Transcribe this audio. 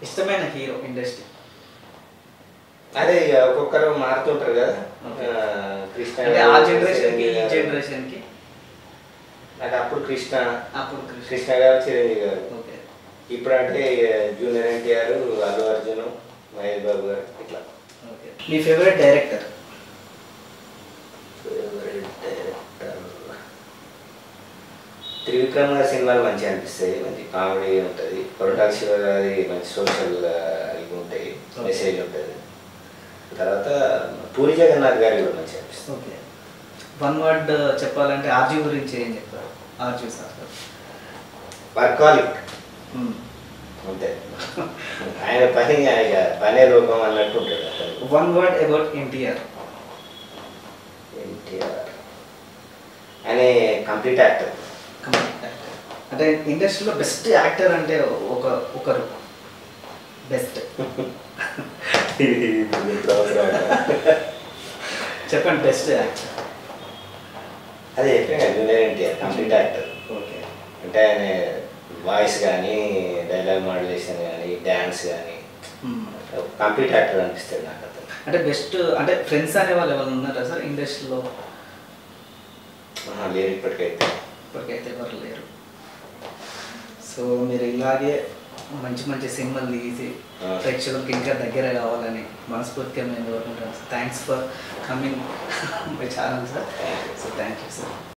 ఇష్టమైన hero industry? అదే ఇక ఒక్కొక్కరు మారుతుంటారు కదా. కృష్ణ అంటే ఆ జనరేషన్కి ఈ జనరేషన్కి అంటే అప్పుడు కృష్ణ అప్పుడు కృష్ణ గారు, చిరంజీవి గారు. ఓకే. ఇప్పుడు అంటే జూనియర్ ఎన్టీఆర్, అల్లు అర్జున్, మహేష్ బాబు గారు ఇట్లా. ఓకే. మీ ఫేవరెట్ డైరెక్టర్? త్రివిక్రమ్ గారి సినిమాలు మంచిగా అనిపిస్తాయి, మంచి కామెడీ ఉంటుంది. కొరటాల శివ గారి మంచి సోషల్ ఇవి ఉంటాయి, మెసేజ్ ఉంటుంది. తర్వాత పూరి జగన్నాథ్ గారి కూడా మంచిగా అనిపిస్తుంది. ఓకే. వన్ వర్డ్ చెప్పాలంటే ఆర్జీ గురించి ఏం చెప్తారు? ఆర్జీ సార్ వర్కాలిక్ అంతే. ఆయన పని పనే లోకం అన్నట్టు ఉంటాడు అతను. One word about NTR? NTR అనే కంప్లీట్ యాక్టర్. అంటే ఇండస్ట్రీలో బెస్ట్ యాక్టర్ అంటే ఒకరు బెస్ట్ చెప్పండి. బెస్ట్ యాక్టర్ అదే చెప్పాను, junior NTR complete actor. Okay. అంటే ఆయన వాయిస్ కానీ, డైలాగ్ మాడ్యులేషన్ కానీ, డ్యాన్స్ కానీ కంప్లీట్ యాక్టర్ అనిపిస్తుంది నాకు అతను. అంటే బెస్ట్ అంటే ఫ్రెండ్స్ అనే వాళ్ళు ఎవరు ఉన్నారా సార్ ఇండస్ట్రీలో? లేరు ఇప్పటికైతే ఎవరు లేరు. సో మీరు ఇలాగే మంచి మంచి సినిమాలు తీసి ప్రేక్షకులకి ఇంకా దగ్గర కావాలని మనస్ఫూర్తిగా మేము కోరుకుంటాం. Thanks for coming my channel sir. So thank you sir.